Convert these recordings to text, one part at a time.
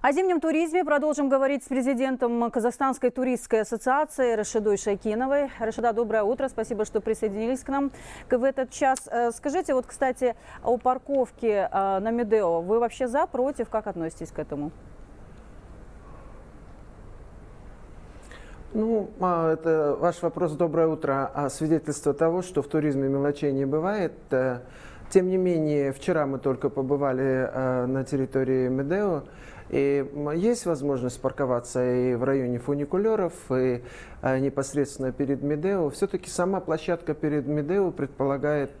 О зимнем туризме продолжим говорить с президентом Казахстанской туристской ассоциации Рашидой Шайкиновой. Рашида, доброе утро. Спасибо, что присоединились к нам в этот час. Скажите, вот, кстати, о парковке на Медео. Вы вообще за, против? Как относитесь к этому? Ну, это ваш вопрос «Доброе утро», свидетельство того, что в туризме мелочей не бывает. Тем не менее, вчера мы только побывали на территории Медео, и есть возможность парковаться и в районе фуникулеров, и непосредственно перед Медео. Все-таки сама площадка перед Медео предполагает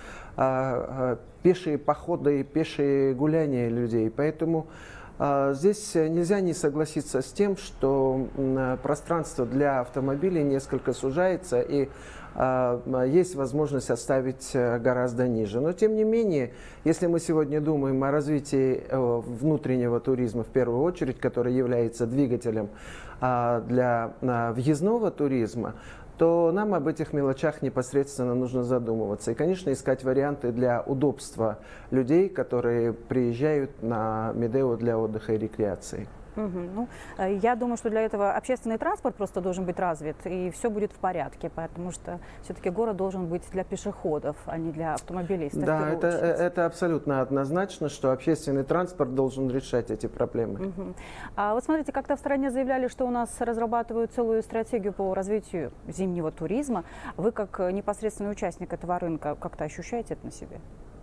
пешие походы и пешие гуляния людей, поэтому здесь нельзя не согласиться с тем, что пространство для автомобилей несколько сужается и есть возможность оставить гораздо ниже. Но тем не менее, если мы сегодня думаем о развитии внутреннего туризма в первую очередь, который является двигателем для въездного туризма, то нам об этих мелочах непосредственно нужно задумываться. И, конечно, искать варианты для удобства людей, которые приезжают на Медео для отдыха и рекреации. Ну, я думаю, что для этого общественный транспорт просто должен быть развит, и все будет в порядке, потому что все-таки город должен быть для пешеходов, а не для автомобилистов. Да, это абсолютно однозначно, что общественный транспорт должен решать эти проблемы. Вот смотрите, как-то в стране заявляли, что у нас разрабатывают целую стратегию по развитию зимнего туризма. Вы, как непосредственный участник этого рынка, как-то ощущаете это на себе?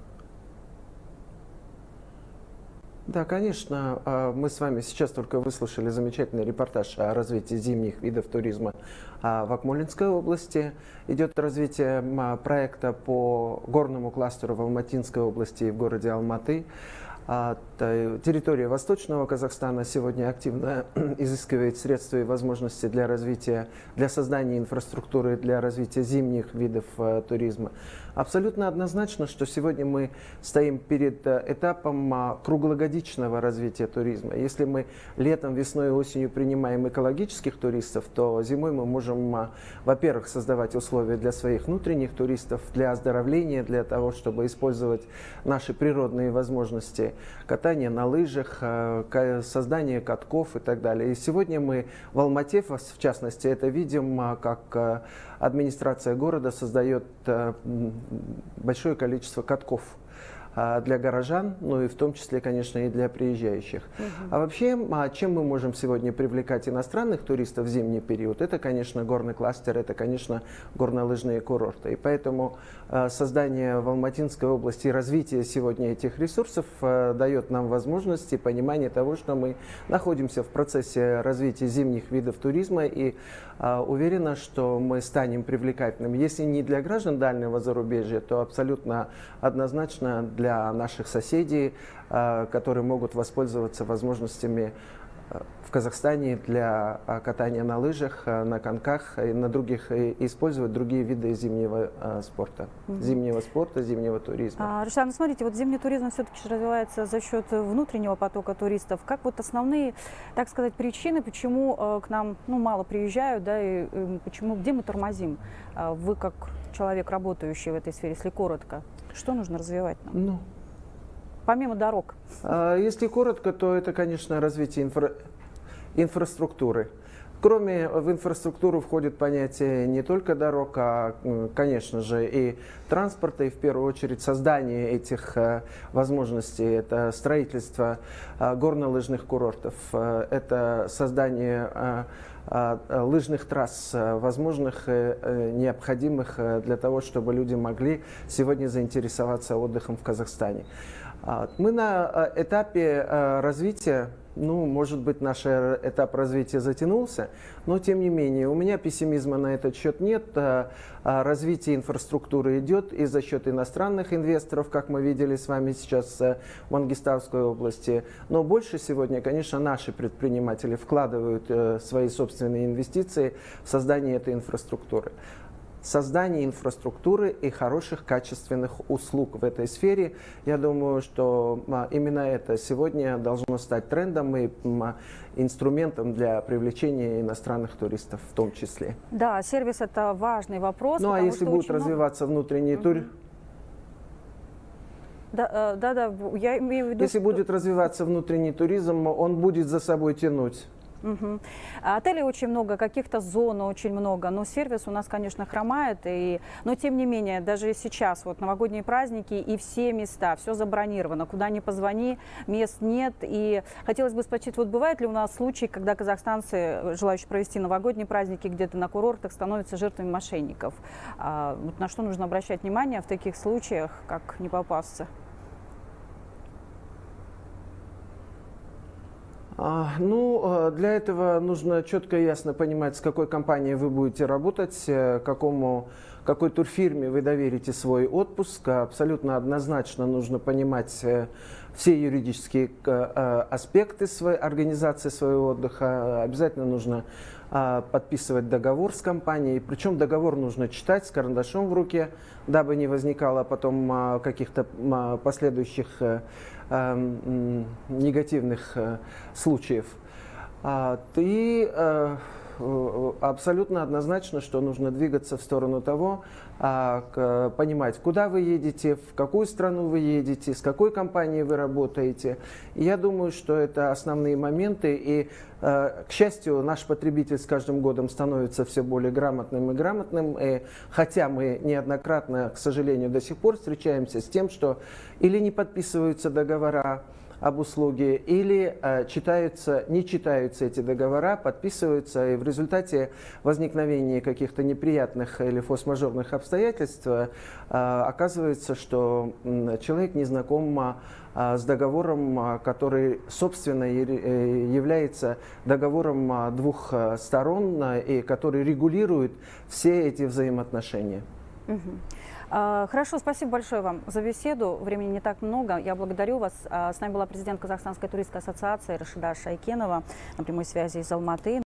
Да, конечно. Мы с вами сейчас только выслушали замечательный репортаж о развитии зимних видов туризма в Акмолинской области. Идет развитие проекта по горному кластеру в Алматинской области и в городе Алматы. Территория Восточного Казахстана сегодня активно изыскивает средства и возможности для развития, для создания инфраструктуры, для развития зимних видов туризма. Абсолютно однозначно, что сегодня мы стоим перед этапом круглогодичного развития туризма. Если мы летом, весной и осенью принимаем экологических туристов, то зимой мы можем, во-первых, создавать условия для своих внутренних туристов, для оздоровления, для того, чтобы использовать наши природные возможности катания на лыжах, создание катков и так далее. И сегодня мы в Алмате, в частности, это видим, как администрация города создает большое количество катков для горожан, ну и в том числе, конечно, и для приезжающих. А вообще, чем мы можем сегодня привлекать иностранных туристов в зимний период? Это, конечно, горный кластер, это, конечно, горнолыжные курорты. И поэтому создание в Алматинской области и развитие сегодня этих ресурсов дает нам возможность и понимание того, что мы находимся в процессе развития зимних видов туризма, и уверена, что мы станем привлекательным, если не для граждан дальнего зарубежья, то абсолютно однозначно для наших соседей, которые могут воспользоваться возможностями в Казахстане для катания на лыжах, на коньках и на других, и использовать другие виды зимнего спорта, зимнего туризма. Рашид, ну смотрите, вот зимний туризм все-таки развивается за счет внутреннего потока туристов. Как вот основные, так сказать, причины, почему к нам мало приезжают, да, и почему, где мы тормозим? Вы как человек, работающий в этой сфере, если коротко, что нужно развивать нам? Помимо дорог. Если коротко, то это, конечно, развитие инфраструктуры. Кроме в инфраструктуру входит понятие не только дорог, а, конечно же, и транспорта, и в первую очередь создание этих возможностей. Это строительство горнолыжных курортов, это создание лыжных трасс, возможных, необходимых для того, чтобы люди могли сегодня заинтересоваться отдыхом в Казахстане. Мы на этапе развития, может быть, наш этап развития затянулся, но тем не менее, у меня пессимизма на этот счет нет. Развитие инфраструктуры идет и за счет иностранных инвесторов, как мы видели с вами сейчас в Мангистауской области. Но больше сегодня, конечно, наши предприниматели вкладывают свои собственные инвестиции в создание этой инфраструктуры. Создание инфраструктуры и хороших качественных услуг в этой сфере, я думаю, что именно это сегодня должно стать трендом и инструментом для привлечения иностранных туристов в том числе. Да, сервис – это важный вопрос. Ну а если будет развиваться внутренний туризм? Да, я имею в виду, Если будет развиваться внутренний туризм, он будет за собой тянуть. Угу. Отелей очень много, каких-то зон очень много, но сервис у нас, конечно, хромает. Но тем не менее, даже сейчас, вот новогодние праздники и все места, все забронировано, куда ни позвони, мест нет. И хотелось бы спросить, вот бывают ли у нас случаи, когда казахстанцы, желающие провести новогодние праздники где-то на курортах, становятся жертвами мошенников? Вот на что нужно обращать внимание в таких случаях, как не попасться? Для этого нужно четко и ясно понимать, с какой компанией вы будете работать, какой турфирме вы доверите свой отпуск. Абсолютно однозначно нужно понимать все юридические аспекты организации своего отдыха. Обязательно нужно подписывать договор с компанией. Причем договор нужно читать с карандашом в руке, дабы не возникало потом каких-то последующих негативных случаев. Абсолютно однозначно, что нужно двигаться в сторону того, понимать, куда вы едете, в какую страну вы едете, с какой компанией вы работаете. И я думаю, что это основные моменты. И, к счастью, наш потребитель с каждым годом становится все более грамотным и грамотным. И хотя мы неоднократно, к сожалению, до сих пор встречаемся с тем, что или не подписываются договора об услуге, или не читаются эти договора, подписываются, и в результате возникновения каких-то неприятных или форс-мажорных обстоятельств оказывается, что человек не знаком с договором, который, собственно, является договором двух сторон и который регулирует все эти взаимоотношения. Хорошо, спасибо большое вам за беседу. Времени не так много. Я благодарю вас. С нами была президент Казахстанской туристской ассоциации Рашида Шайкенова на прямой связи из Алматы.